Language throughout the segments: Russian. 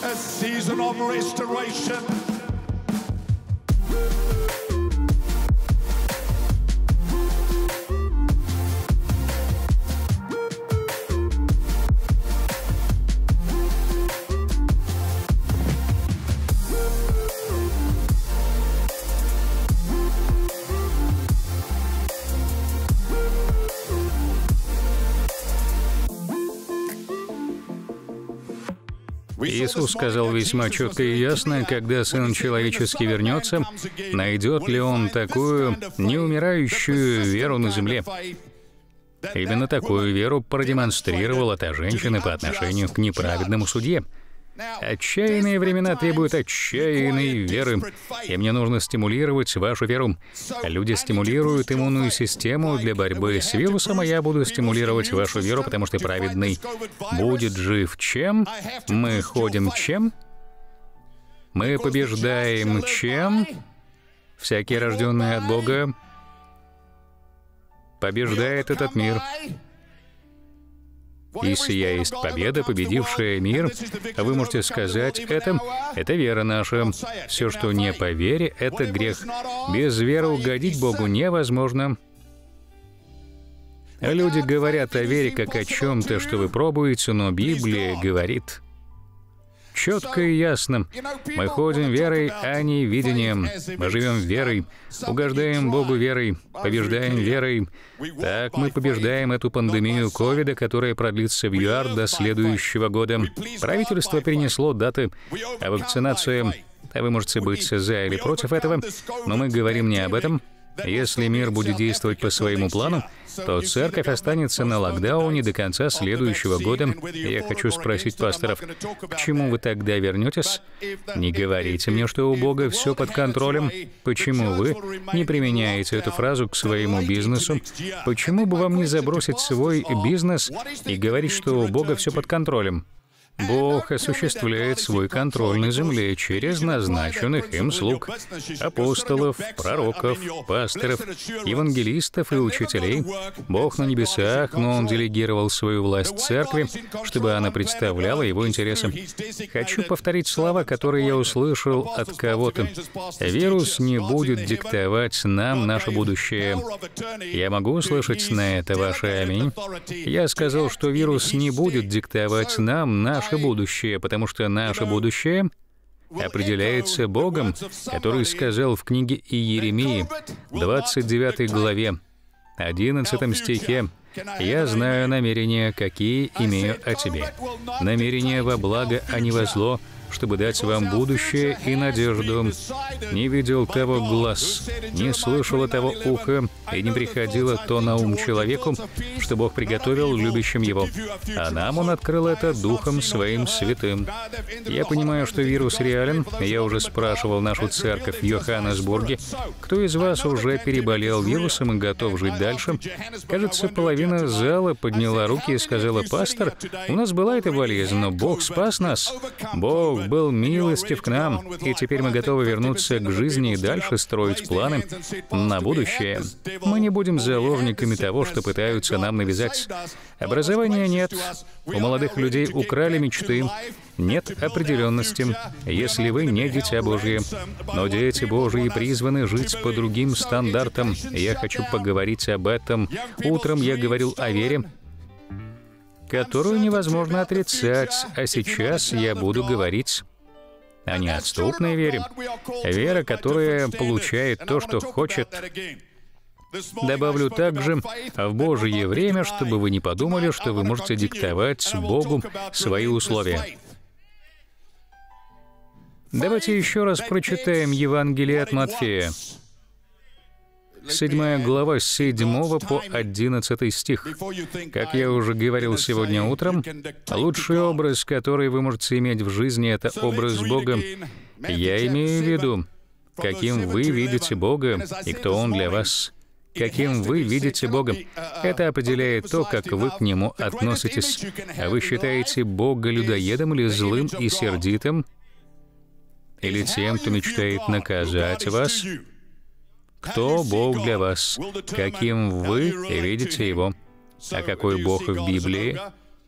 a season of restoration. Иисус сказал весьма четко и ясно, когда Сын Человеческий вернется, найдет ли Он такую неумирающую веру на земле. Именно такую веру продемонстрировала та женщина по отношению к неправедному судье. Отчаянные времена требуют отчаянной веры, и мне нужно стимулировать вашу веру. Люди стимулируют иммунную систему для борьбы с вирусом, а я буду стимулировать вашу веру, потому что праведный будет жив чем? Мы ходим чем? Мы побеждаем чем? Всякий, рожденный от Бога, побеждает этот мир. И сия есть победа, победившая мир. Вы можете сказать, это вера наша. Все, что не по вере, это грех. Без веры угодить Богу невозможно. Люди говорят о вере как о чем-то, что вы пробуете, но Библия говорит четко и ясно. Мы ходим верой, а не видением. Мы живем верой, угождаем Богу верой, побеждаем верой. Так мы побеждаем эту пандемию ковида, которая продлится в ЮАР до следующего года. Правительство перенесло даты вакцинации. Вы можете быть за или против этого, но мы говорим не об этом. Если мир будет действовать по своему плану, то церковь останется на локдауне до конца следующего года. Я хочу спросить пасторов, к чему вы тогда вернетесь? Не говорите мне, что у Бога все под контролем. Почему вы не применяете эту фразу к своему бизнесу? Почему бы вам не забросить свой бизнес и говорить, что у Бога все под контролем? Бог осуществляет свой контроль на земле через назначенных им слуг, апостолов, пророков, пасторов, евангелистов и учителей. Бог на небесах, но Он делегировал свою власть церкви, чтобы она представляла Его интересы. Хочу повторить слова, которые я услышал от кого-то. Вирус не будет диктовать нам наше будущее. Я могу услышать на это ваше аминь? Я сказал, что вирус не будет диктовать нам наше будущее, потому что наше будущее определяется Богом, который сказал в книге Иеремии, 29 главе, 11 стихе: «Я знаю намерения, какие имею о тебе. Намерения во благо, а не во зло, чтобы дать вам будущее и надежду. Не видел того глаз, не слышало того ухо, и не приходило то на ум человеку, что Бог приготовил любящим Его. А нам Он открыл это Духом Своим Святым». Я понимаю, что вирус реален. Я уже спрашивал нашу церковь в Йоханнесбурге, кто из вас уже переболел вирусом и готов жить дальше. Кажется, половина зала подняла руки и сказала: «Пастор, у нас была эта болезнь, но Бог спас нас. Бог был милостив к нам, и теперь мы готовы вернуться к жизни и дальше строить планы на будущее. Мы не будем заложниками того, что пытаются нам навязать. Образования нет. У молодых людей украли мечты. Нет определенности, если вы не дитя Божие. Но дети Божии призваны жить по другим стандартам. Я хочу поговорить об этом. Утром я говорил о вере, которую невозможно отрицать, а сейчас я буду говорить о неотступной вере. Вера, которая получает то, что хочет. Добавлю также в Божье время, чтобы вы не подумали, что вы можете диктовать Богу свои условия. Давайте еще раз прочитаем Евангелие от Матфея. 7 глава, с 7 по 11 стих. Как я уже говорил сегодня утром, лучший образ, который вы можете иметь в жизни, это образ Бога. Я имею в виду, каким вы видите Бога и кто Он для вас. Каким вы видите Бога. Это определяет то, как вы к Нему относитесь. А вы считаете Бога людоедом или злым и сердитым? Или тем, кто мечтает наказать вас? Кто Бог для вас? Каким вы видите Его? А какой Бог в Библии?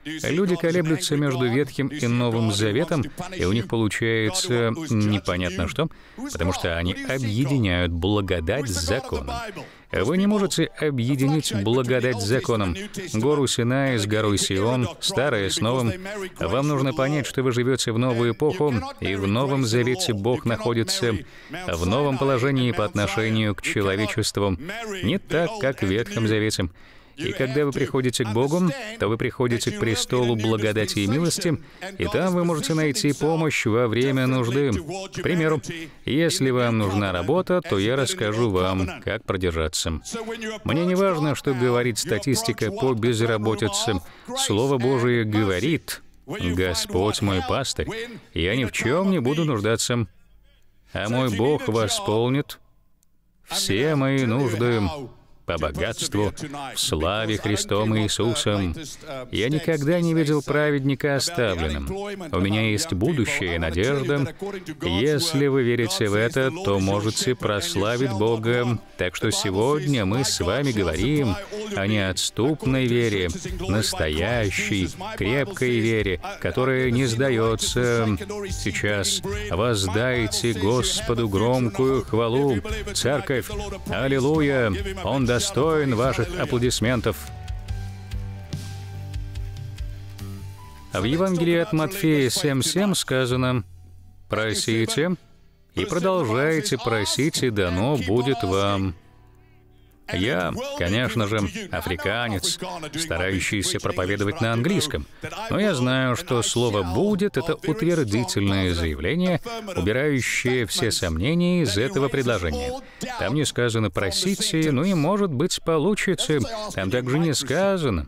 Люди колеблются между Ветхим и Новым Заветом, и у них получается непонятно что, потому что они объединяют благодать с законом. Вы не можете объединить благодать с законом. Гору Синай с горой Сион, старое с новым. Вам нужно понять, что вы живете в новую эпоху, и в Новом Завете Бог находится в новом положении по отношению к человечеству, не так, как в Ветхом Завете. И когда вы приходите к Богу, то вы приходите к престолу благодати и милости, и там вы можете найти помощь во время нужды. К примеру, если вам нужна работа, то я расскажу вам, как продержаться. Мне не важно, что говорит статистика по безработице. Слово Божие говорит: «Господь мой пастырь, я ни в чем не буду нуждаться, а мой Бог восполнит все мои нужды по богатству, в славе Христом Иисусом. Я никогда не видел праведника оставленным. У меня есть будущее, надежда. Если вы верите в это, то можете прославить Бога. Так что сегодня мы с вами говорим о неотступной вере, настоящей, крепкой вере, которая не сдается. Сейчас воздайте Господу громкую хвалу. Церковь, аллилуйя! Он достоин ваших аплодисментов. А в Евангелии от Матфея 7:7 сказано: «Просите и продолжайте просить, и дано будет вам». Я, конечно же, африканец, старающийся проповедовать на английском, но я знаю, что слово «будет» — это утвердительное заявление, убирающее все сомнения из этого предложения. Там не сказано «просите», ну и, может быть, получите. Там также не сказано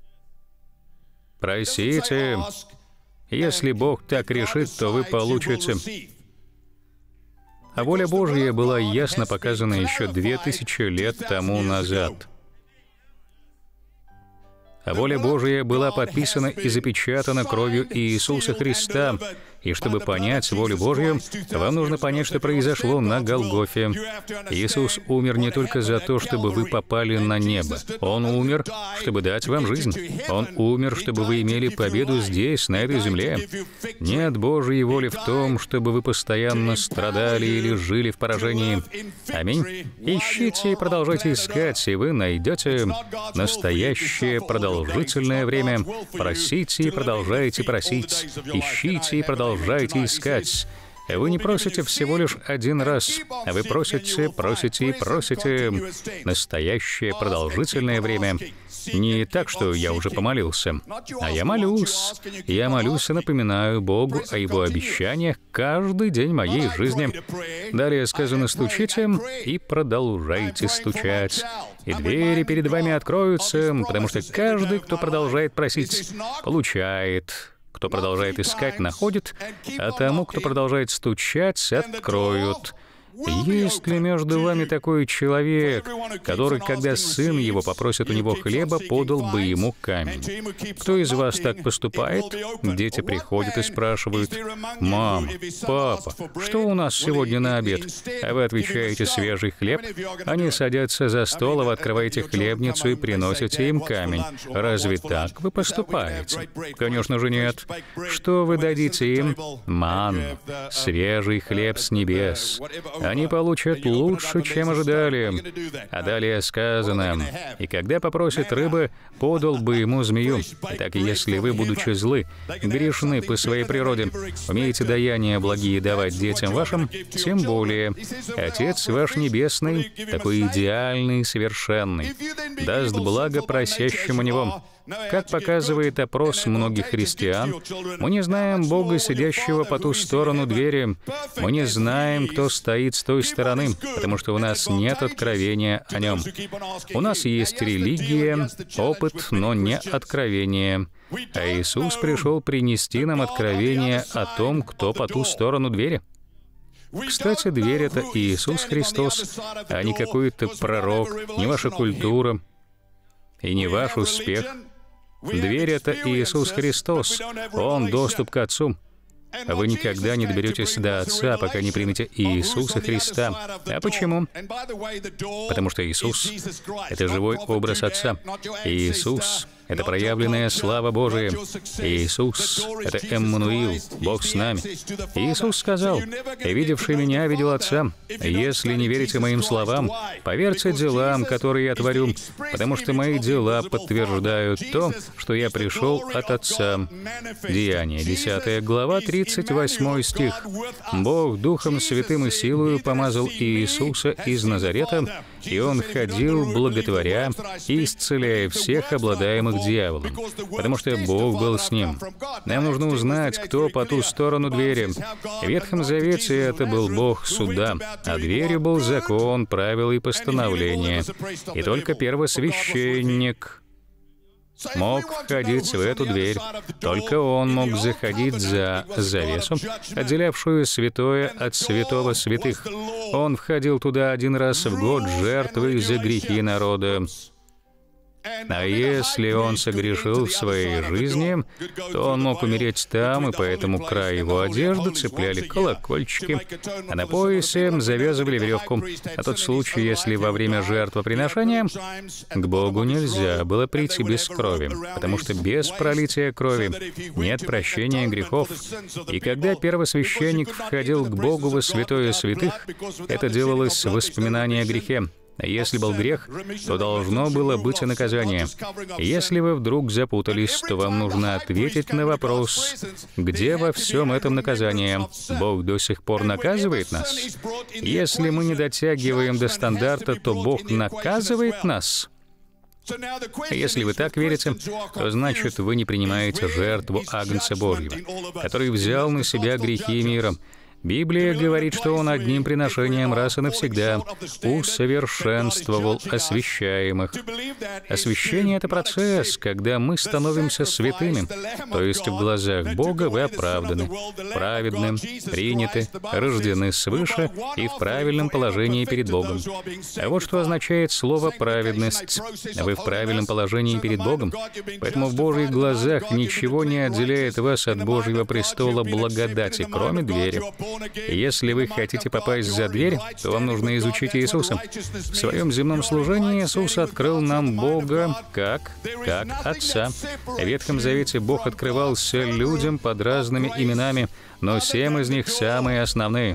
«просите». Если Бог так решит, то вы получите. А воля Божья была ясно показана еще 2000 лет тому назад. А воля Божья была подписана и запечатана кровью Иисуса Христа. И чтобы понять волю Божью, вам нужно понять, что произошло на Голгофе. Иисус умер не только за то, чтобы вы попали на небо. Он умер, чтобы дать вам жизнь. Он умер, чтобы вы имели победу здесь, на этой земле. Нет Божьей воли в том, чтобы вы постоянно страдали или жили в поражении. Аминь. Ищите и продолжайте искать, и вы найдете настоящее продолжительное время. Просите и продолжайте просить. Ищите и продолжайте искать. Вы не просите всего лишь один раз, а вы просите, просите и просите. Настоящее продолжительное время. Не так, что я уже помолился, а я молюсь. Я молюсь и напоминаю Богу о Его обещаниях каждый день моей жизни. Далее сказано: стучите и продолжайте стучать. И двери перед вами откроются, потому что каждый, кто продолжает просить, получает. Кто продолжает искать, находит, а тому, кто продолжает стучать, откроют. Есть ли между вами такой человек, который, когда сын его попросит у него хлеба, подал бы ему камень? Кто из вас так поступает? Дети приходят и спрашивают: «Мам, папа, что у нас сегодня на обед?» А вы отвечаете: «Свежий хлеб». Они садятся за стол, а вы открываете хлебницу и приносите им камень. Разве так вы поступаете? Конечно же нет. Что вы дадите им? Манну, свежий хлеб с небес. Они получат лучше, чем ожидали. А далее сказано: «И когда попросит рыбы, подал бы ему змею». Итак, если вы, будучи злы, грешны по своей природе, умеете даяния благие давать детям вашим, тем более Отец ваш Небесный, такой идеальный, совершенный, даст благо просящему Него. Как показывает опрос многих христиан, мы не знаем Бога, сидящего по ту сторону двери. Мы не знаем, кто стоит с той стороны, потому что у нас нет откровения о Нем. У нас есть религия, опыт, но не откровение. А Иисус пришел принести нам откровение о том, кто по ту сторону двери. Кстати, дверь — это Иисус Христос, а не какой-то пророк, не ваша культура и не ваш успех. Дверь — это Иисус Христос. Он — доступ к Отцу. Вы никогда не доберетесь до Отца, пока не примете Иисуса Христа. А почему? Потому что Иисус — это живой образ Отца. Иисус — это проявленная слава Божия. Иисус — это Эммануил, Бог с нами. Иисус сказал: «Видевший Меня видел Отца. Если не верите Моим словам, поверьте делам, которые я творю, потому что Мои дела подтверждают то, что я пришел от Отца». Деяния, 10 глава, 38 стих. «Бог Духом Святым и силою помазал Иисуса из Назарета, и Он ходил, благотворя и исцеляя всех обладаемых дьяволом, потому что Бог был с Ним». Нам нужно узнать, кто по ту сторону двери. В Ветхом Завете это был Бог суда, а дверью был закон, правила и постановления. И только первосвященник мог входить в эту дверь. Только он мог заходить за завесу, отделявшую святое от святого святых. Он входил туда один раз в год жертвой за грехи народа. А если он согрешил в своей жизни, то он мог умереть там, и поэтому край его одежды цепляли колокольчики, а на поясе завязывали веревку. На тот случай, если во время жертвоприношения к Богу нельзя было прийти без крови, потому что без пролития крови нет прощения грехов. И когда первосвященник входил к Богу во святое святых, это делалось в воспоминании о грехе. Если был грех, то должно было быть и наказание. Если вы вдруг запутались, то вам нужно ответить на вопрос: где во всем этом наказание? Бог до сих пор наказывает нас? Если мы не дотягиваем до стандарта, то Бог наказывает нас? Если вы так верите, то значит, вы не принимаете жертву Агнца Божьего, который взял на себя грехи мира. Библия говорит, что Он одним приношением раз и навсегда усовершенствовал освящаемых. Освящение — это процесс, когда мы становимся святыми, то есть в глазах Бога вы оправданы, праведны, приняты, рождены свыше и в правильном положении перед Богом. А вот что означает слово «праведность». Вы в правильном положении перед Богом, поэтому в Божьих глазах ничего не отделяет вас от Божьего престола благодати, кроме двери. Если вы хотите попасть за дверь, то вам нужно изучить Иисуса. В своем земном служении Иисус открыл нам Бога как Отца. В Ветхом Завете Бог открывался людям под разными именами, но 7 из них самые основные.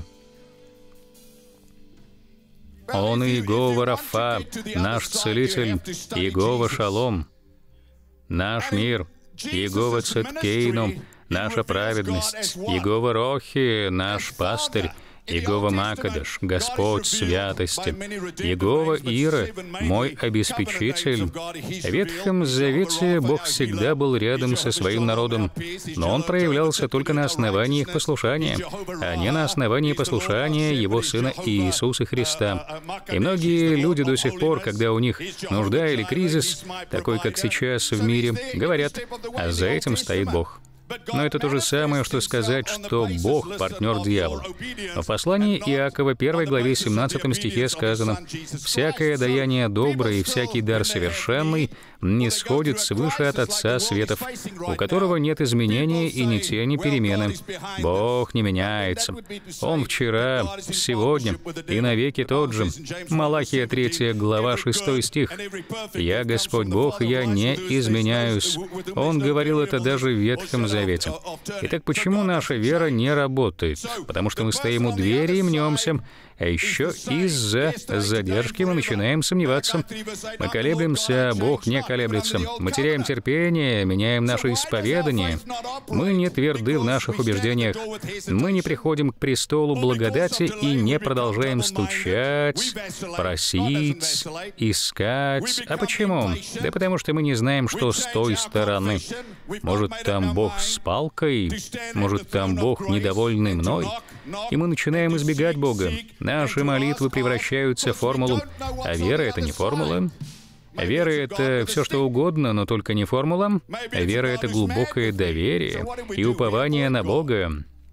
Он Иегова Рафа, наш Целитель, Иегова Шалом, наш мир, Иегова Цидкейну, наша праведность, Иегова Рохи, наш пастырь, Иегова Макадаш, Господь святости, Иегова Ира, мой обеспечитель. В Ветхом Завете Бог всегда был рядом со своим народом, но Он проявлялся только на основании их послушания, а не на основании послушания Его Сына Иисуса Христа. И многие люди до сих пор, когда у них нужда или кризис, такой, как сейчас в мире, говорят: а за этим стоит Бог. Но это то же самое, что сказать, что Бог — партнер дьявола. В послании Иакова, 1 главе 17 стихе сказано: «Всякое даяние доброе и всякий дар совершенный не сходит свыше от Отца светов, у которого нет изменения и ни тени перемены». Бог не меняется. Он вчера, сегодня и навеки тот же. Малахия 3 глава 6 стих. «Я Господь Бог, и я не изменяюсь». Он говорил это даже в Ветхом Завете. Итак, почему наша вера не работает? Потому что мы стоим у двери и мнемся, а еще из-за задержки мы начинаем сомневаться. Мы колеблемся, а Бог не колеблется. Мы теряем терпение, меняем наше исповедание. Мы не тверды в наших убеждениях. Мы не приходим к престолу благодати и не продолжаем стучать, просить, искать. А почему? Да потому что мы не знаем, что с той стороны. Может, там Бог с палкой? Может, там Бог, недовольный мной? И мы начинаем избегать Бога. Наши молитвы превращаются в формулу. А вера — это не формула. Вера — это все что угодно, но только не формула. Вера — это глубокое доверие и упование на Бога,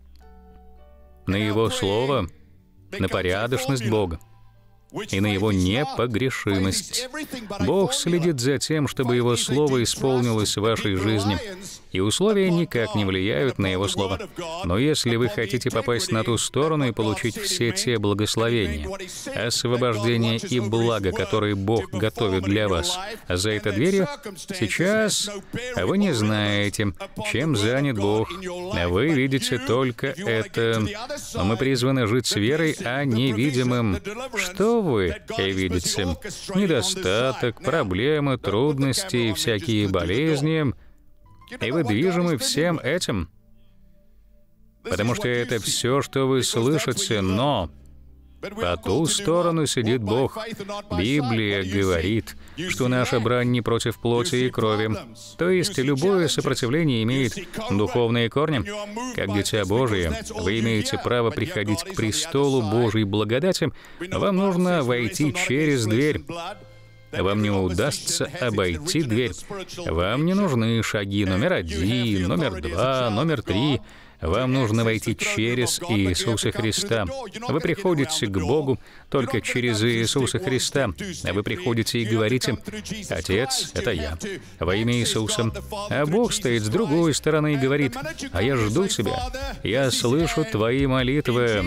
на Его Слово, на порядочность Бога и на Его непогрешимость. Бог следит за тем, чтобы Его Слово исполнилось в вашей жизни. и условия никак не влияют на Его Слово. Но если вы хотите попасть на ту сторону и получить все те благословения, освобождение и благо, которые Бог готовит для вас за этой дверью, сейчас вы не знаете, чем занят Бог. Вы видите только это. Но мы призваны жить с верой, а не видимым. Что вы видите? Недостаток, проблемы, трудности и всякие болезни. И вы движимы всем этим. Потому что это все, что вы слышите, но по ту сторону сидит Бог. Библия говорит, что наша брань не против плоти и крови. То есть любое сопротивление имеет духовные корни. Как дитя Божие, вы имеете право приходить к престолу Божьей благодати. Вам нужно войти через дверь. Вам не удастся обойти дверь. Вам не нужны шаги номер 1, номер 2, номер 3. Вам нужно войти через Иисуса Христа. Вы приходите к Богу только через Иисуса Христа. Вы приходите и говорите: «Отец, это я, во имя Иисуса». А Бог стоит с другой стороны и говорит: «А я жду тебя. Я слышу твои молитвы.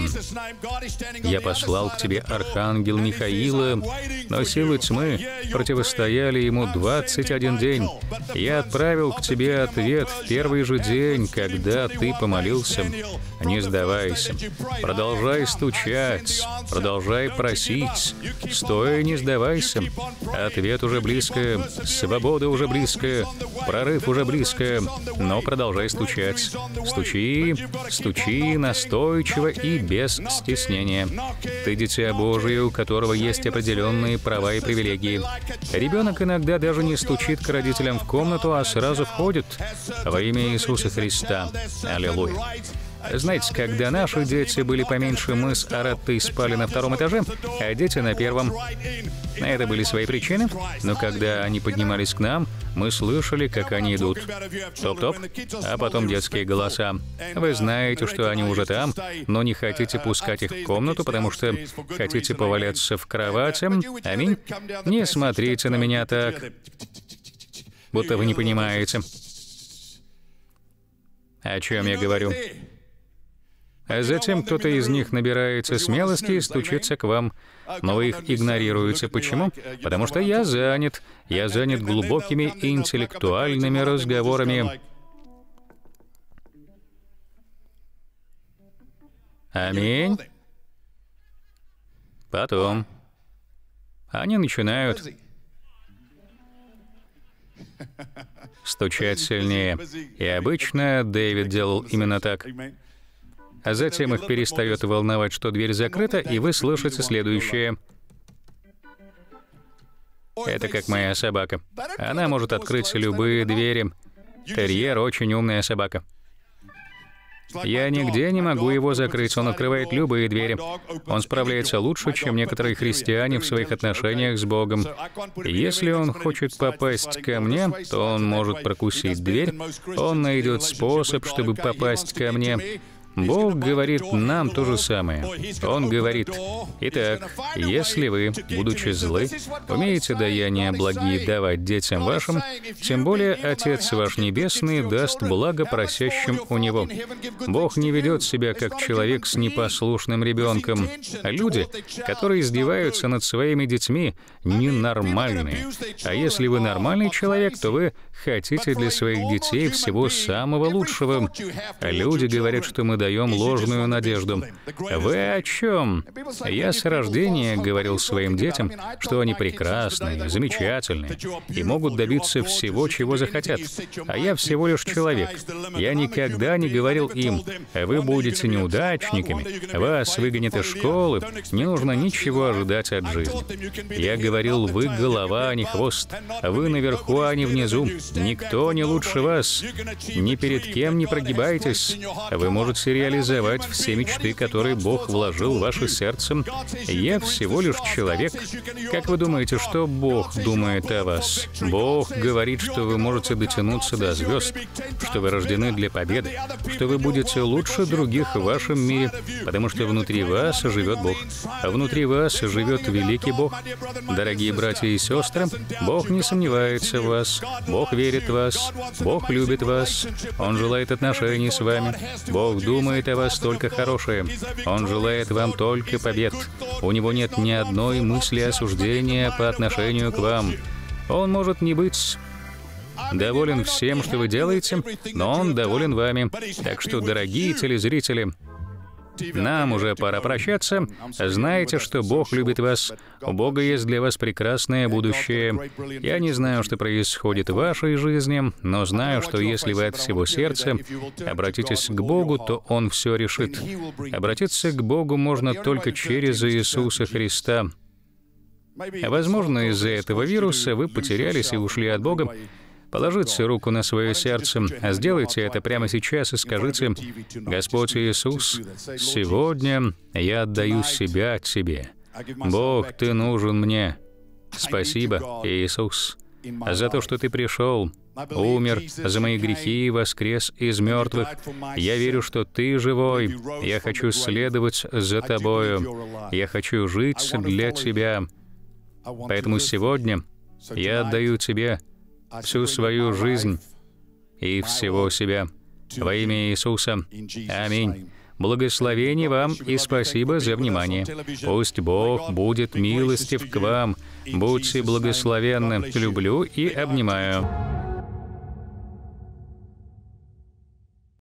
Я послал к тебе архангел Михаила, но силы тьмы противостояли ему 21 день. Я отправил к тебе ответ в первый же день, когда ты помолился. Не сдавайся. Продолжай стучать. Продолжай просить. Стой, не сдавайся. Ответ уже близко. Свобода уже близко. Прорыв уже близко. Но продолжай стучать. Стучи, стучи настойчиво и без стеснения. Ты дитя Божие, у которого есть определенные права и привилегии. Ребенок иногда даже не стучит к родителям в комнату, а сразу входит во имя Иисуса Христа. Аллилуйя. Знаете, когда наши дети были поменьше, мы с Араттой спали на 2-м этаже, а дети на 1-м. На это были свои причины, но когда они поднимались к нам, мы слышали, как они идут. Топ-топ, а потом детские голоса. Вы знаете, что они уже там, но не хотите пускать их в комнату, потому что хотите поваляться в кровати. Аминь. Не смотрите на меня так, будто вы не понимаете, о чем я говорю. А затем кто-то из них набирается смелости и стучится к вам, но вы их игнорируете. Почему? Потому что я занят. Я занят глубокими интеллектуальными разговорами. Аминь. Потом они начинают стучать сильнее. И обычно Дэвид делал именно так. А затем их перестает волновать, что дверь закрыта, и вы слышите следующее. Это как моя собака. Она может открыть любые двери. Терьер — очень умная собака. Я нигде не могу его закрыть, он открывает любые двери. Он справляется лучше, чем некоторые христиане в своих отношениях с Богом. Если он хочет попасть ко мне, то он может прокусить дверь, он найдет способ, чтобы попасть ко мне. Бог говорит нам то же самое. Он говорит: «Итак, если вы, будучи злы, умеете даяния благие давать детям вашим, тем более Отец ваш Небесный даст благо просящим у Него». Бог не ведет себя как человек с непослушным ребенком. Люди, которые издеваются над своими детьми, ненормальные. А если вы нормальный человек, то вы хотите для своих детей всего самого лучшего. Люди говорят, что мы даем ложную надежду. Вы о чем? Я с рождения говорил своим детям, что они прекрасные, замечательные и могут добиться всего, чего захотят. А я всего лишь человек. Я никогда не говорил им: вы будете неудачниками, вас выгонят из школы, не нужно ничего ожидать от жизни. Я говорил: вы голова, а не хвост. Вы наверху, а не внизу. Никто не лучше вас. Ни перед кем не прогибайтесь. Вы можете реализовать все мечты, которые Бог вложил в ваше сердце. Я всего лишь человек. Как вы думаете, что Бог думает о вас? Бог говорит, что вы можете дотянуться до звезд, что вы рождены для победы, что вы будете лучше других в вашем мире, потому что внутри вас живет Бог. А внутри вас живет великий Бог. Дорогие братья и сестры, Бог не сомневается в вас. Бог верит в вас. Бог любит вас. Он желает отношений с вами. Бог думает о вас только хорошее. Он желает вам только побед. У Него нет ни одной мысли осуждения по отношению к вам. Он может не быть доволен всем, что вы делаете, но Он доволен вами. Так что, дорогие телезрители, нам уже пора прощаться. Знайте, что Бог любит вас. У Бога есть для вас прекрасное будущее. Я не знаю, что происходит в вашей жизни, но знаю, что если вы от всего сердца обратитесь к Богу, то Он все решит. Обратиться к Богу можно только через Иисуса Христа. Возможно, из-за этого вируса вы потерялись и ушли от Бога. Положите руку на свое сердце, сделайте это прямо сейчас и скажите: «Господь Иисус, сегодня я отдаю себя Тебе. Бог, Ты нужен мне. Спасибо, Иисус, за то, что Ты пришел, умер за мои грехи и воскрес из мертвых. Я верю, что Ты живой. Я хочу следовать за Тобою. Я хочу жить для Тебя. Поэтому сегодня я отдаю Тебе всю свою жизнь и всего себя. Во имя Иисуса. Аминь. Благословение вам и спасибо за внимание. Пусть Бог будет милостив к вам. Будьте благословенны. Люблю и обнимаю.